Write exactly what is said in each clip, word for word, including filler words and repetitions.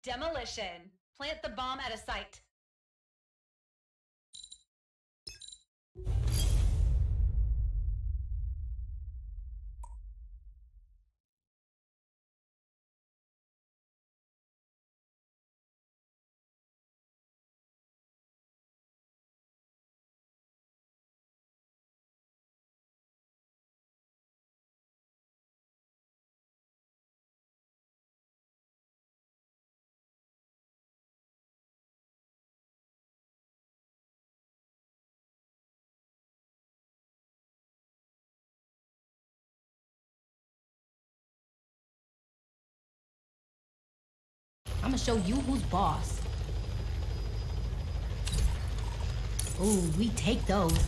Demolition. Plant the bomb at a site. I'm gonna show you who's boss. Ooh, we take those.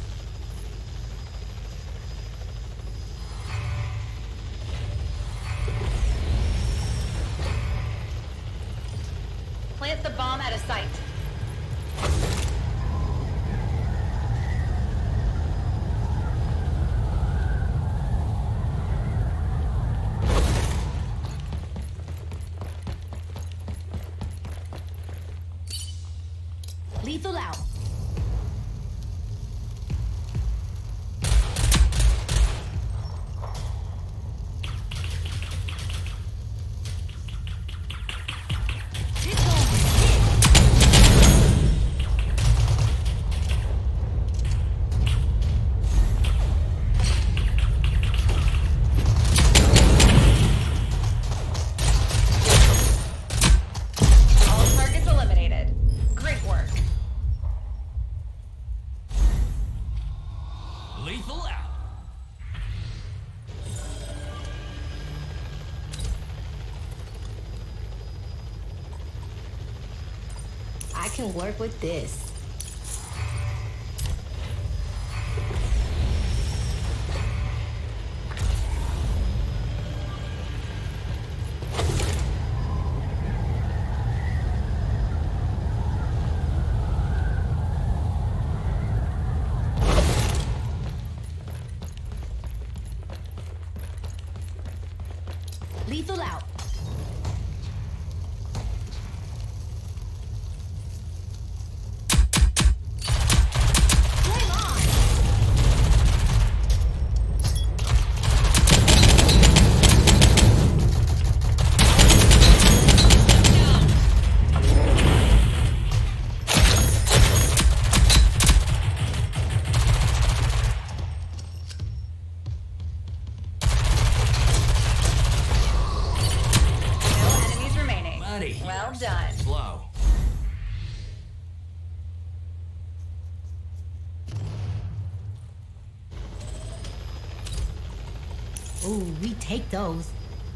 Plant the bomb at a site. Lethal out. Lethal out. I can work with this. Lethal out. Flame on. Well done. Slow. Ooh, we take those.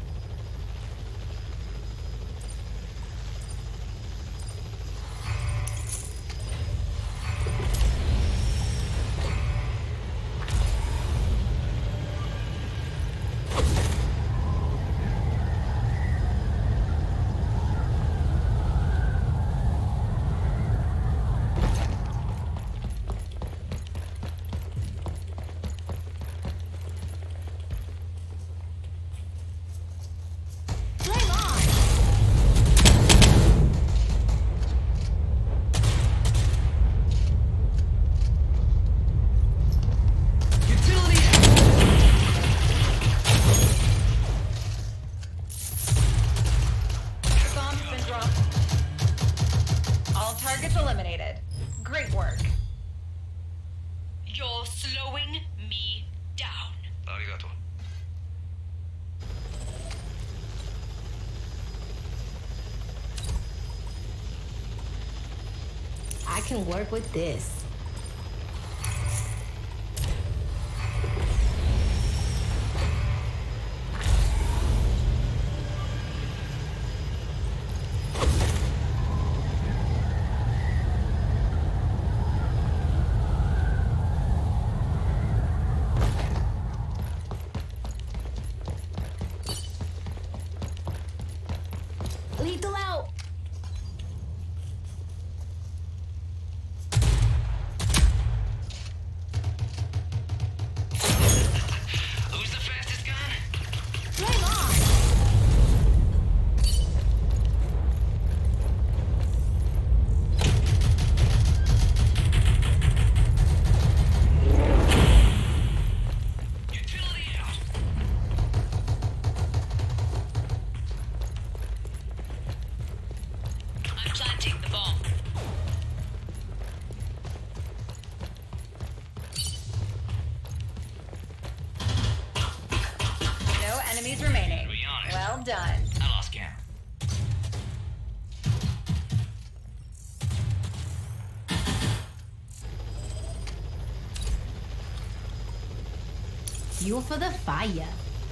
Eliminated. Great work. You're slowing me down. Arigato. I can work with this. Lethal out. Well done. I lost count. Fuel for the fire.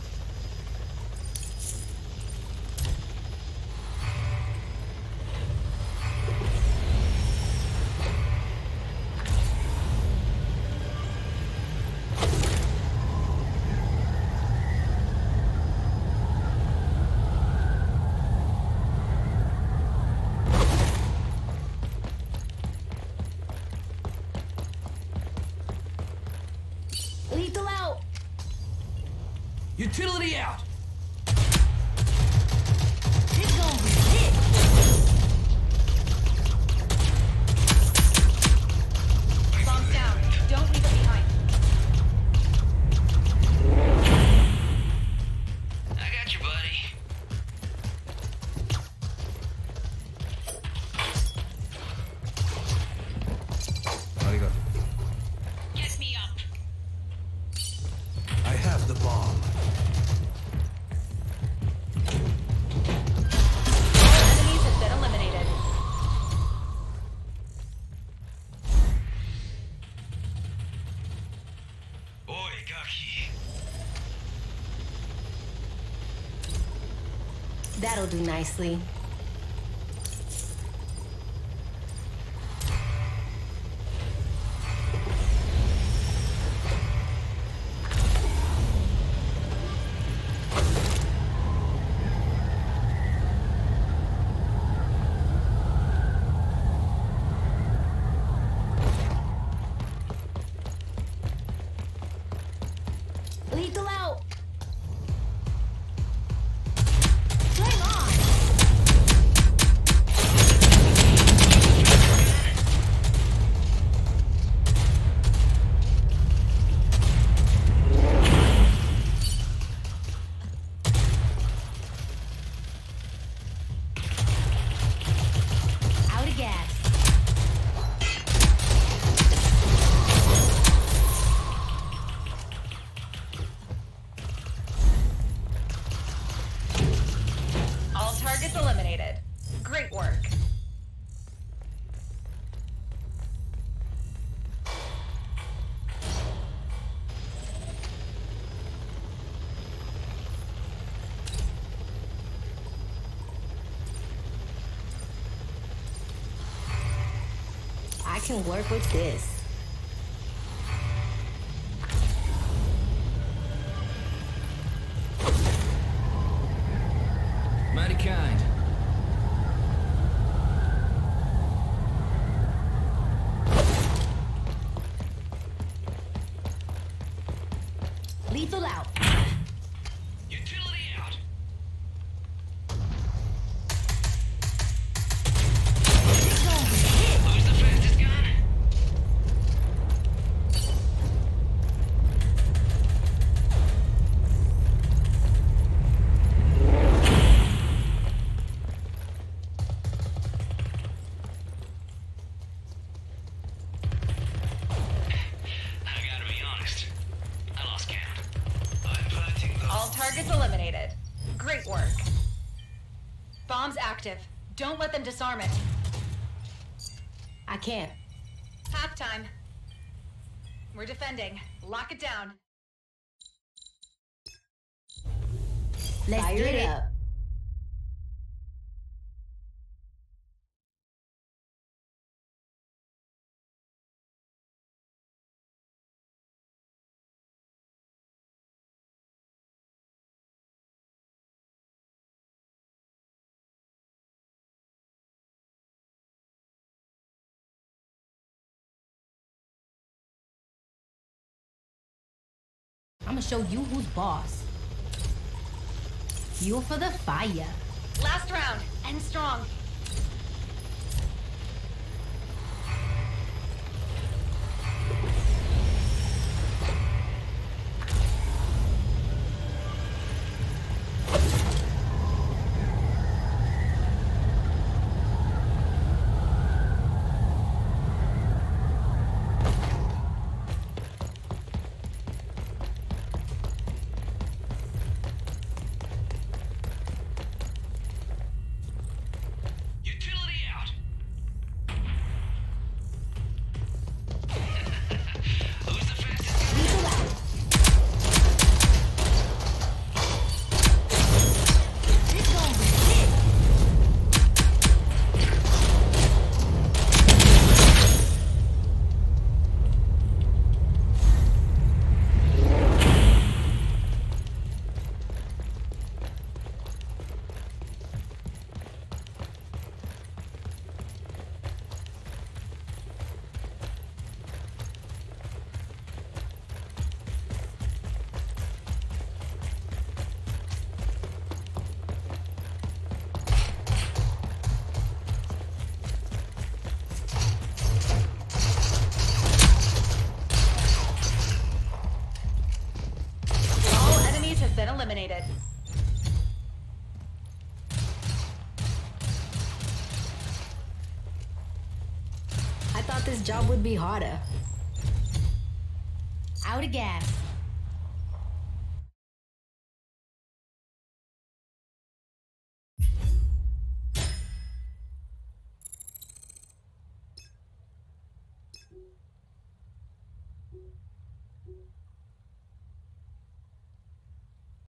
Lethal out. Utility out. This gonna be it. Bombs down. Don't leave it behind. I got you, buddy. Arigato. Get me up. I have the bomb. All enemies have been eliminated. Oi, Gaki. That'll do nicely. Lethal out. Flame on. Out of gas. All targets eliminated. Great work. I can work with this. Mighty kind. Lethal out. Utility out. This gonna be it. Who's the fastest gun? I gotta be honest. I lost count. I'm planting the... All targets eliminated. Great work. Bombs active. Don't let them disarm it. I can't. Halftime. We're defending. Lock it down. Let's Fire get it it up. up. I'm gonna show you who's boss. Fuel for the fire. Last round. End strong. eliminated. I thought this job would be harder. Out of gas.